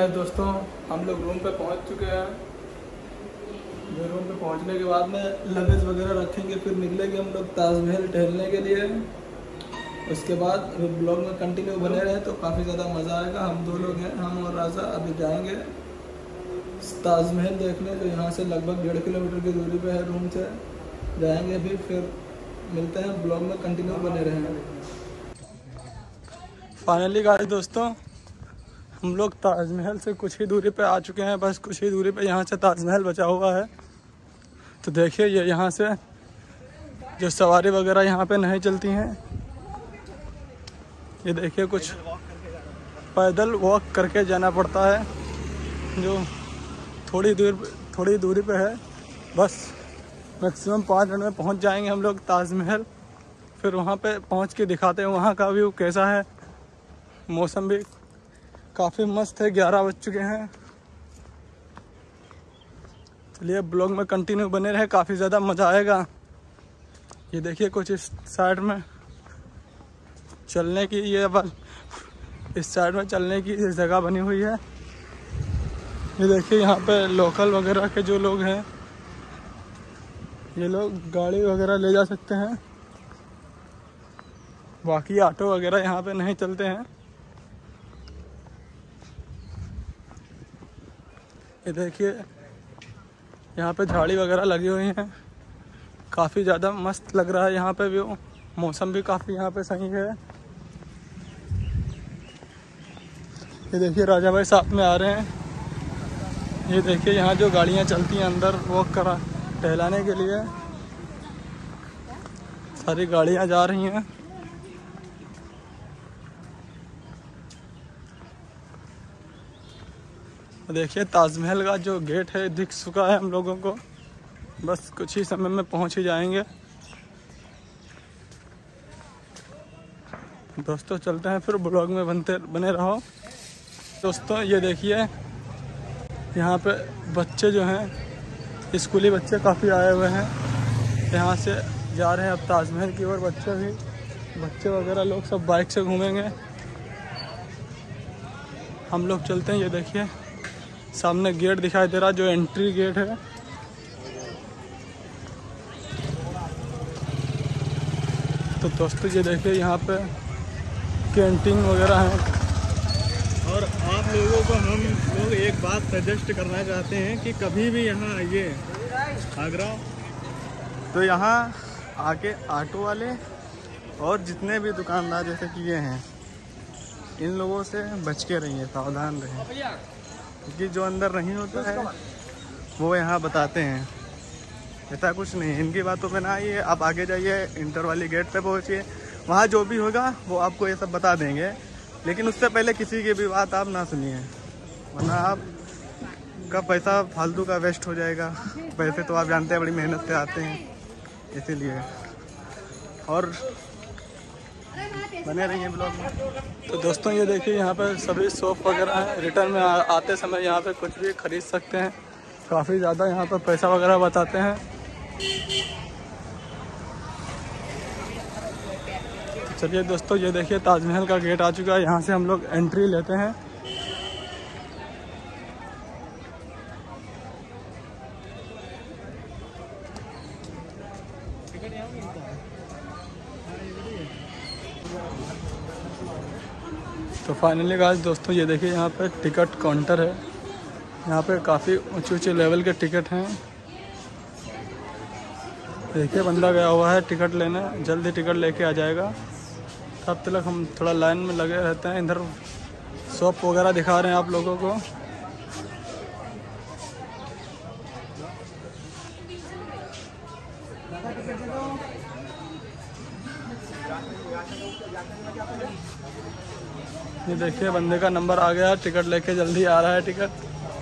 Guys दोस्तों, हम लोग रूम पे पहुंच चुके हैं। रूम पे पहुंचने के बाद में लगेज वगैरह रखेंगे, फिर निकलेंगे हम लोग ताजमहल टहलने के लिए। उसके बाद ब्लॉग में कंटिन्यू बने रहे तो काफ़ी ज़्यादा मज़ा आएगा। हम दो लोग हैं, हम और राजा। अभी जाएंगे ताजमहल देखने, जो यहाँ से लगभग 1.5 किलोमीटर की दूरी पे है रूम से। जाएंगे अभी, फिर मिलते हैं। ब्लॉग में कंटिन्यू बने रहेंगे। फाइनली गाइस दोस्तों, हम लोग ताजमहल से कुछ ही दूरी पे आ चुके हैं। बस कुछ ही दूरी पे यहाँ से ताजमहल बचा हुआ है। तो देखिए, ये यहाँ से जो सवारी वगैरह यहाँ पे नहीं चलती हैं, ये देखिए कुछ पैदल वॉक करके जाना पड़ता है, जो थोड़ी दूरी पे है। बस मैक्सिमम 5 मिनट में पहुँच जाएंगे हम लोग ताजमहल। फिर वहाँ पे पहुँच के दिखाते हैं वहाँ का व्यू कैसा है। मौसम भी काफ़ी मस्त है। 11 बज चुके हैं। चलिए ब्लॉग में कंटिन्यू बने रहे, काफ़ी ज़्यादा मज़ा आएगा। ये देखिए कुछ इस साइड में चलने की, ये बस इस साइड में चलने की जगह बनी हुई है। ये देखिए यहाँ पे लोकल वगैरह के जो लोग हैं, ये लोग गाड़ी वगैरह ले जा सकते हैं। बाकी ऑटो वगैरह यहाँ पे नहीं चलते हैं। ये देखिए यहाँ पे झाड़ी वगैरह लगी हुई हैं। काफ़ी ज़्यादा मस्त लग रहा है यहाँ पे व्यू। मौसम भी काफ़ी यहाँ पे सही है। ये देखिए राजा भाई साथ में आ रहे हैं। ये देखिए यहाँ जो गाड़ियाँ चलती हैं अंदर वॉक करा टहलाने के लिए, सारी गाड़ियाँ जा रही हैं। देखिए ताजमहल का जो गेट है दिख चुका है हम लोगों को। बस कुछ ही समय में पहुंच ही जाएंगे। दोस्तों चलते हैं, फिर ब्लॉग में बने रहो। दोस्तों ये देखिए यहाँ पे बच्चे जो हैं, स्कूली बच्चे काफ़ी आए हुए हैं। यहाँ से जा रहे हैं अब ताजमहल की ओर। बच्चे वगैरह लोग सब बाइक से घूमेंगे। हम लोग चलते हैं। ये देखिए सामने गेट दिखाई दे रहा है, जो एंट्री गेट है। तो दोस्तों ये देखिए यहाँ पे कैंटीन वगैरह है। और आप लोगों को हम लोग एक बात सजेस्ट करना चाहते हैं कि कभी भी यहाँ आइए आगरा, तो यहाँ आके ऑटो वाले और जितने भी दुकानदार जैसे कि ये हैं, इन लोगों से बच के रहिए, सावधान रहें। क्योंकि जो अंदर नहीं होता है वो यहाँ बताते हैं। ऐसा कुछ नहीं है, इनकी बातों पे ना आइए। आप आगे जाइए, इंटर वाली गेट पे पहुँचिए, वहाँ जो भी होगा वो आपको ये सब बता देंगे। लेकिन उससे पहले किसी की भी बात आप ना सुनिए, वरना आपका पैसा फालतू का वेस्ट हो जाएगा। पैसे तो आप जानते हैं बड़ी मेहनत से आते हैं, इसीलिए। और बने रहिए ब्लॉग में। तो दोस्तों ये देखिए यहाँ पे सभी शॉप वगैरह हैं। रिटर्न में आते समय यहाँ पे कुछ भी खरीद सकते हैं। काफ़ी ज़्यादा यहाँ पे पैसा वगैरह बताते हैं। चलिए दोस्तों ये देखिए ताजमहल का गेट आ चुका है। यहाँ से हम लोग एंट्री लेते हैं। तो फाइनली गाइस दोस्तों ये देखिए यहाँ पे टिकट काउंटर है। यहाँ पे काफ़ी ऊंचे लेवल के टिकट हैं। देखिए बंदा गया हुआ है टिकट लेने, जल्दी टिकट लेके आ जाएगा। तब तक हम थोड़ा लाइन में लगे रहते हैं। इधर शॉप वगैरह दिखा रहे हैं आप लोगों को। ये देखिए बंदे का नंबर आ गया, टिकट लेके जल्दी आ रहा है टिकट।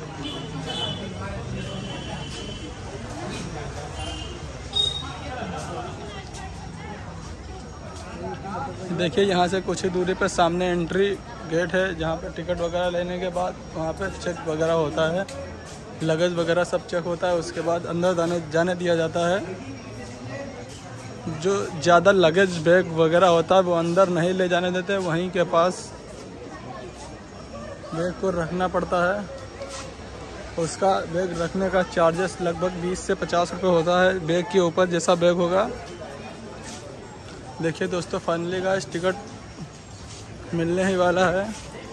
देखिए यहाँ से कुछ ही दूरी पे सामने एंट्री गेट है, जहाँ पे टिकट वगैरह लेने के बाद वहाँ पे चेक वगैरह होता है, लगेज वगैरह सब चेक होता है। उसके बाद अंदर जाने दिया जाता है। जो ज़्यादा लगेज बैग वगैरह होता है वो अंदर नहीं ले जाने देते, वहीं के पास बैग को रखना पड़ता है। उसका बैग रखने का चार्जेस लगभग 20 से 50 रुपये होता है, बैग के ऊपर जैसा बैग होगा। देखिए दोस्तों, फाइनली गाइस टिकट मिलने ही वाला है।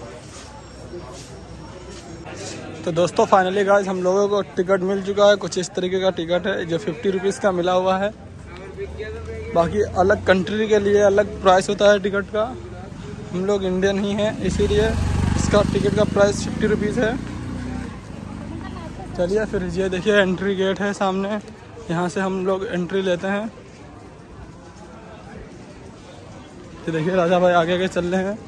तो दोस्तों फाइनली गाइस हम लोगों को टिकट मिल चुका है। कुछ इस तरीके का टिकट है जो 50 रुपीज़ का मिला हुआ है। बाकी अलग कंट्री के लिए अलग प्राइस होता है टिकट का। हम लोग इंडियन ही हैं, इसीलिए इसका टिकट का प्राइस 50 रुपीज़ है। चलिए फिर ये देखिए एंट्री गेट है सामने, यहाँ से हम लोग एंट्री लेते हैं। ये देखिए राजा भाई आगे आगे चल रहे हैं।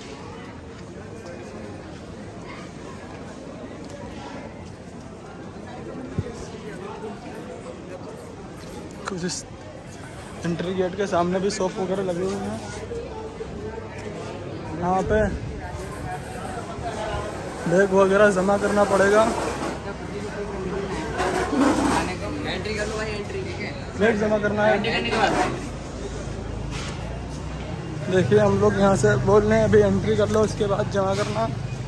कुछ इस एंट्री गेट के सामने भी शॉप वगैरह लगे हुए हैं। यहाँ पे बैग वगैरह जमा करना पड़ेगा। एंट्री कर लो भाई, एंट्री बैग जमा करना है। देखिए हम लोग यहाँ से बोल रहे हैं अभी एंट्री कर लो, उसके बाद जमा करना।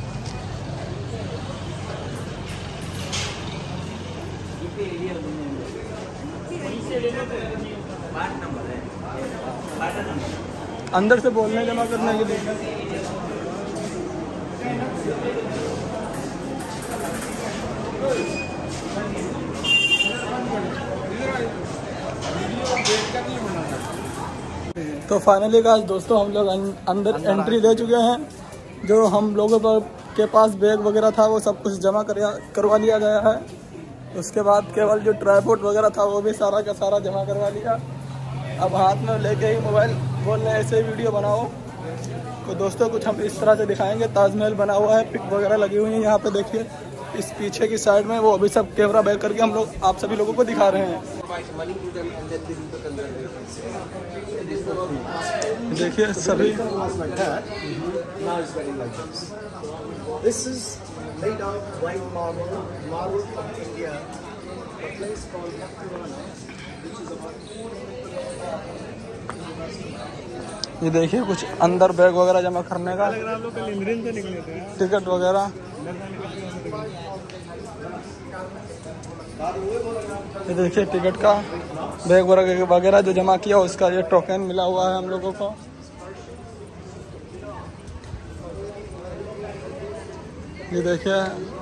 अंदर से बोलने जमा करने के लिए। तो फाइनली गाइस दोस्तों हम लोग अंदर एंट्री ले चुके हैं। जो हम लोगों के पास बैग वगैरह था वो सब कुछ जमा करवा लिया गया है। उसके बाद केवल जो ट्राईपोड वगैरह था वो भी सारा का सारा जमा करवा लिया। अब हाथ में लेके ही मोबाइल बोल रहे हैं ऐसे ही वीडियो बनाओ। तो दोस्तों कुछ हम इस तरह से दिखाएंगे। ताजमहल बना हुआ है, पिक वगैरह लगी हुई है यहाँ पे। देखिए इस पीछे की साइड में वो अभी सब कैमरा बैक करके हम लोग आप सभी लोगों को दिखा रहे हैं। देखिए सभी This is made of white marble from India, a place called Makturana, which is about 400 ये देखिए कुछ अंदर बैग वगैरह जमा करने का टिकट वगैरह। ये देखिए टिकट का बैग वगैरह जो जमा किया उसका ये टोकन मिला हुआ है हम लोगों को। ये देखिए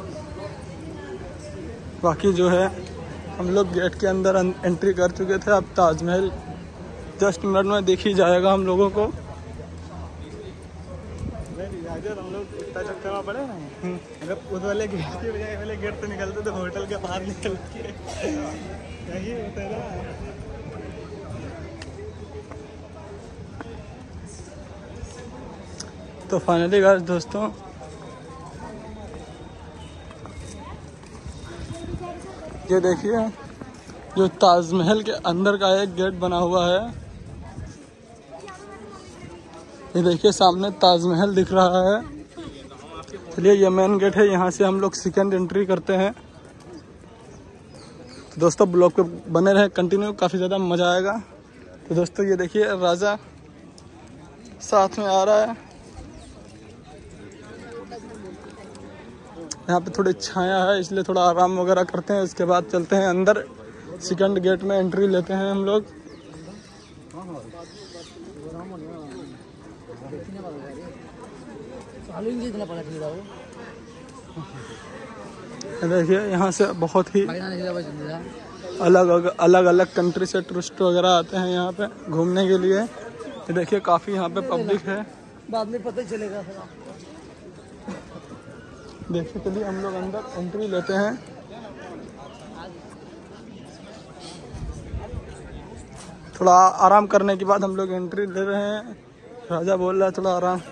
बाकी जो है हम लोग गेट के अंदर एंट्री कर चुके थे। अब ताजमहल जस्ट मिनट में देख ही जाएगा हम लोगों को। हम लोग इतना चक्कर में पड़े ना, अगर उस वाले गेट के बजाय वाले गेट से निकलते तो होटल के बाहर निकल के यही होता है ना। तो फाइनली गाइस दोस्तों ये देखिए जो ताजमहल के अंदर का एक गेट बना हुआ है। ये देखिए सामने ताजमहल दिख रहा है। चलिए ये मेन गेट है, यहाँ से हम लोग सेकंड एंट्री करते हैं। तो दोस्तों ब्लॉग पे बने रहे कंटिन्यू, काफ़ी ज़्यादा मज़ा आएगा। तो दोस्तों ये देखिए राजा साथ में आ रहा है। यहाँ पे थोड़ी छाया है इसलिए थोड़ा आराम वगैरह करते हैं। उसके बाद चलते हैं अंदर, सेकंड गेट में एंट्री लेते हैं हम लोग। देखिए यहाँ से बहुत ही अलग अलग कंट्री से टूरिस्ट वगैरह आते हैं यहाँ पे घूमने के लिए। ये देखिए काफ़ी यहाँ पे पब्लिक है। बाद में पता चलेगा। देखिए चलिए हम लोग अंदर एंट्री लेते हैं। थोड़ा आराम करने के बाद हम लोग एंट्री ले रहे हैं। राजा बोल रहा है थोड़ा आराम।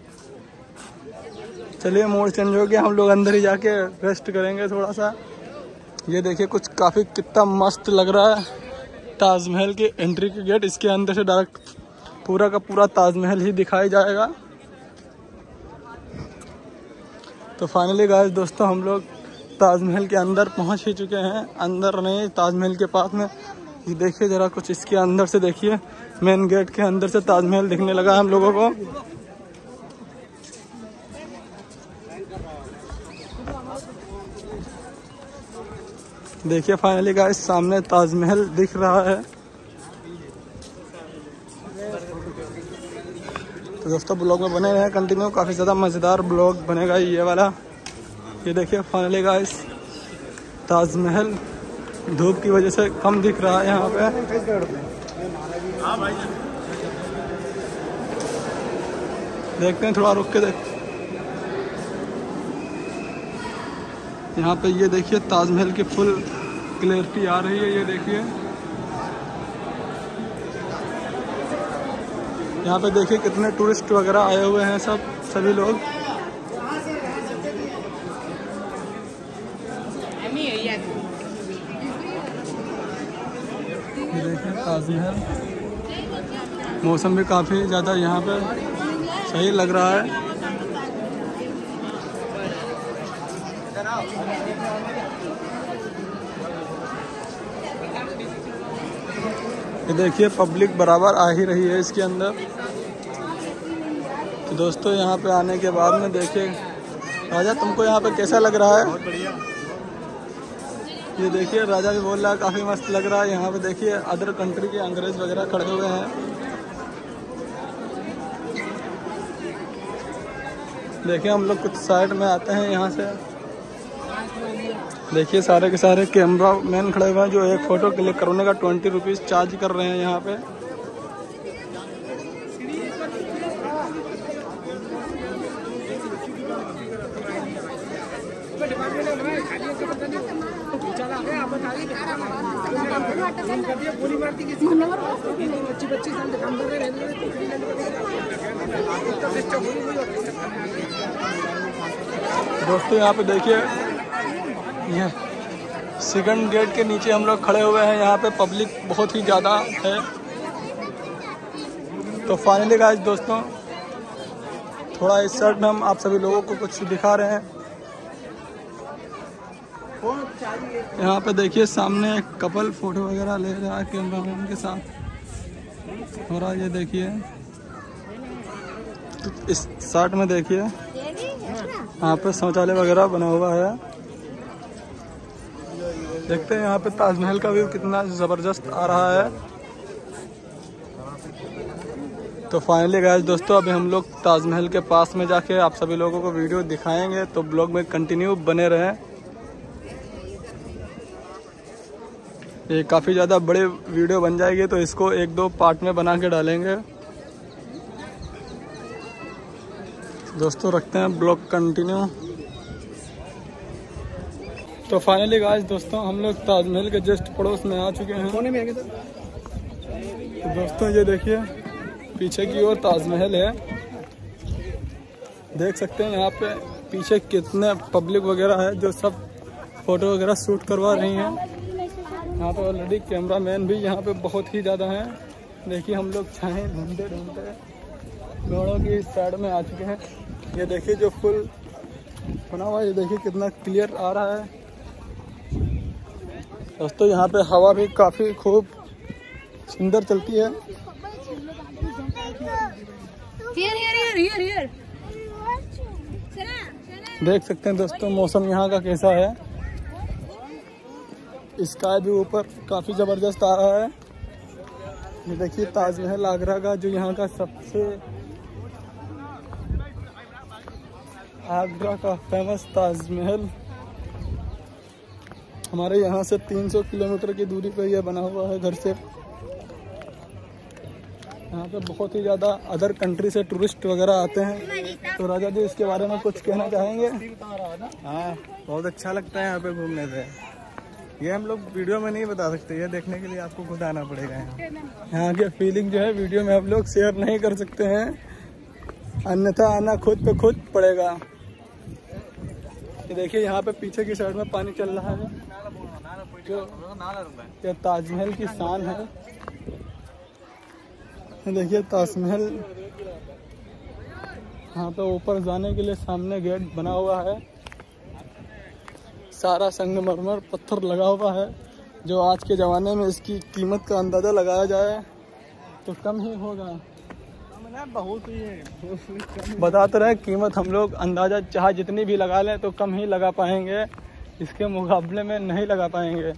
चलिए मूड चेंज हो गया, हम लोग अंदर ही जाके रेस्ट करेंगे थोड़ा सा। ये देखिए कुछ काफ़ी कितना मस्त लग रहा है ताजमहल के एंट्री के गेट। इसके अंदर से डायरेक्ट पूरा का पूरा ताजमहल ही दिखाई जाएगा। तो फाइनली गाइस दोस्तों हम लोग ताजमहल के अंदर पहुंच ही चुके हैं। अंदर नहीं, ताजमहल के पास में। ये देखिए ज़रा कुछ इसके अंदर से देखिए, मेन गेट के अंदर से ताजमहल दिखने लगा हम लोगों को। देखिए फाइनली गाइस सामने ताजमहल दिख रहा है। तो दोस्तों ब्लॉग में बने रहे कंटिन्यू, काफ़ी ज़्यादा मज़ेदार ब्लॉग बनेगा ये वाला। ये देखिए फाइनली गाइस ताजमहल धूप की वजह से कम दिख रहा है यहाँ पे। देखते हैं, थोड़ा रुक के देख। यहाँ पे ये देखिए ताजमहल की फुल क्लियरिटी आ रही है। ये देखिए यहाँ पे देखिए कितने टूरिस्ट वगैरह आए हुए हैं, सभी लोग। देखिए ताजमहल, मौसम भी काफ़ी ज़्यादा यहाँ पे सही लग रहा है। ये देखिए पब्लिक बराबर आ ही रही है इसके अंदर। तो दोस्तों यहाँ पे आने के बाद में देखिए, राजा तुमको यहाँ पे कैसा लग रहा है? बहुत बढ़िया। ये देखिए राजा भी बोल रहा है काफ़ी मस्त लग रहा है। यहाँ पे देखिए अदर कंट्री के अंग्रेज वगैरह खड़े हुए हैं। देखिए हम लोग कुछ साइड में आते हैं यहाँ से। देखिए सारे के सारे कैमरा मैन खड़े हुए हैं जो एक फ़ोटो क्लिक करने का 20 रुपीज़ चार्ज कर रहे हैं यहाँ पे। दोस्तों यहाँ पे देखिए ये सेकंड गेट के नीचे हम लोग खड़े हुए हैं। यहाँ पे पब्लिक बहुत ही ज़्यादा है। तो फाइनली गाइस दोस्तों थोड़ा इस साइड में हम आप सभी लोगों को कुछ दिखा रहे हैं। यहाँ पे देखिए सामने एक कपल फोटो वगैरह ले रहा है कैमरामैन के साथ। और ये देखिए तो इस साइड में देखिए यहाँ पे शौचालय वगैरह बना हुआ है। देखते हैं यहाँ पे ताजमहल का व्यू कितना ज़बरदस्त आ रहा है। तो फाइनली गाइस दोस्तों अभी हम लोग ताजमहल के पास में जाके आप सभी लोगों को वीडियो दिखाएंगे, तो ब्लॉग में कंटिन्यू बने रहें। ये काफ़ी ज़्यादा बड़े वीडियो बन जाएगी तो इसको 1-2 पार्ट में बना के डालेंगे। दोस्तों रखते हैं ब्लॉग कंटिन्यू। तो फाइनली गाइस दोस्तों हम लोग ताजमहल के जस्ट पड़ोस में आ चुके हैं। कोने में आगे तो दोस्तों ये देखिए पीछे की ओर ताजमहल है। देख सकते हैं यहाँ पे पीछे कितने पब्लिक वगैरह है जो सब फोटो वगैरह शूट करवा रही हैं। यहाँ पे ऑलरेडी कैमरामैन भी यहाँ पे बहुत ही ज़्यादा हैं। देखिए हम लोग छाए ढूंढते घोड़ों की इस साइड में आ चुके हैं। ये देखिए जो फुल बना हुआ है, ये देखिए कितना क्लियर आ रहा है। दोस्तों यहाँ पे हवा भी काफ़ी खूब सुंदर चलती है। देख सकते हैं दोस्तों मौसम यहाँ का कैसा है। स्काई भी ऊपर काफ़ी ज़बरदस्त आ रहा है। ये देखिए ताजमहल आगरा का जो यहाँ का सबसे आगरा का फेमस ताजमहल हमारे यहाँ से 300 किलोमीटर की दूरी पर यह बना हुआ है घर से। यहाँ पे बहुत ही ज़्यादा अदर कंट्री से टूरिस्ट वगैरह आते हैं। तो राजा जी इसके बारे में कुछ कहना चाहेंगे? हाँ बहुत अच्छा लगता है यहाँ पे घूमने से। ये हम लोग वीडियो में नहीं बता सकते, ये देखने के लिए आपको खुद आना पड़ेगा। यहाँ के फीलिंग जो है वीडियो में हम लोग शेयर नहीं कर सकते हैं, अन्यथा आना खुद पे खुद पड़ेगा। ये देखिए यहाँ पे पीछे की साइड में पानी चल रहा है जो ये ताजमहल की शान है। देखिए ताजमहल यहाँ पे ऊपर जाने के लिए सामने गेट बना हुआ है। सारा संगमरमर पत्थर लगा हुआ है जो आज के ज़माने में इसकी कीमत का अंदाज़ा लगाया जाए तो कम ही होगा। बहुत ही है बताते रहे कीमत हम लोग अंदाज़ा चाहे जितनी भी लगा लें तो कम ही लगा पाएंगे, इसके मुकाबले में नहीं लगा पाएंगे।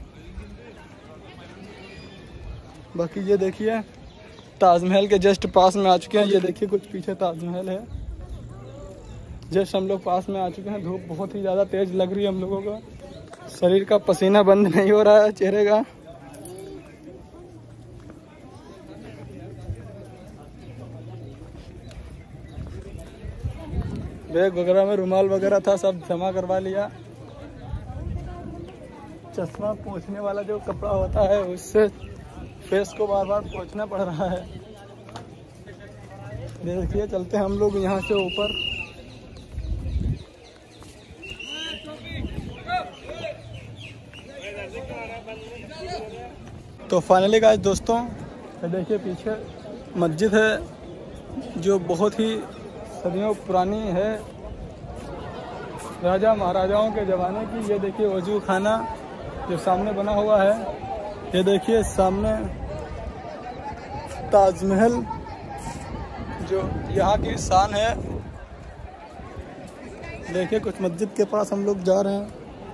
बाकी ये देखिए ताजमहल के जस्ट पास में आ चुके हैं। ये देखिए कुछ पीछे ताजमहल है। जस्ट हम लोग पास में आ चुके हैं। धूप बहुत ही ज़्यादा तेज़ लग रही है हम लोगों को। शरीर का पसीना बंद नहीं हो रहा है चेहरे का। बैग वगैरह में रुमाल वगैरह था, सब जमा करवा लिया। चश्मा पोंछने वाला जो कपड़ा होता है उससे फेस को बार बार पोंछना पड़ रहा है। देखिए चलते हैं हम लोग यहाँ से ऊपर। तो फाइनली गाइस दोस्तों, देखिए पीछे मस्जिद है जो बहुत ही सदियों पुरानी है, राजा महाराजाओं के ज़माने की। ये देखिए वजू खाना जो सामने बना हुआ है। ये देखिए सामने ताजमहल जो यहाँ की शान है। देखिए कुछ मस्जिद के पास हम लोग जा रहे हैं।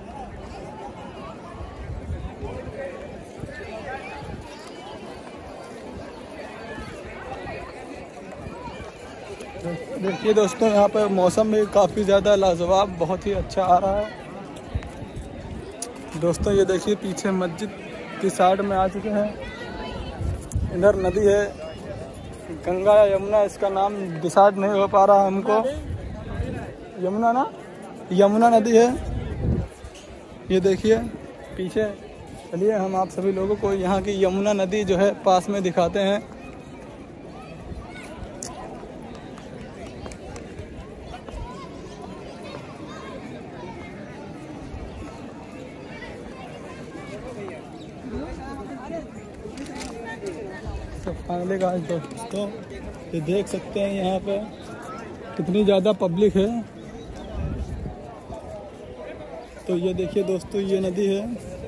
देखिए दोस्तों यहाँ पर मौसम भी काफ़ी ज़्यादा लाजवाब, बहुत ही अच्छा आ रहा है। दोस्तों ये देखिए पीछे मस्जिद की साइड में आ चुके हैं। इधर नदी है, गंगा या यमुना, इसका नाम डिसाइड नहीं हो पा रहा हमको। यमुना ना, यमुना नदी है। ये देखिए पीछे। चलिए हम आप सभी लोगों को यहाँ की यमुना नदी जो है पास में दिखाते हैं। तो फाइनली गाइस दोस्तों ये देख सकते हैं यहाँ पे कितनी ज़्यादा पब्लिक है। तो ये देखिए दोस्तों ये नदी है।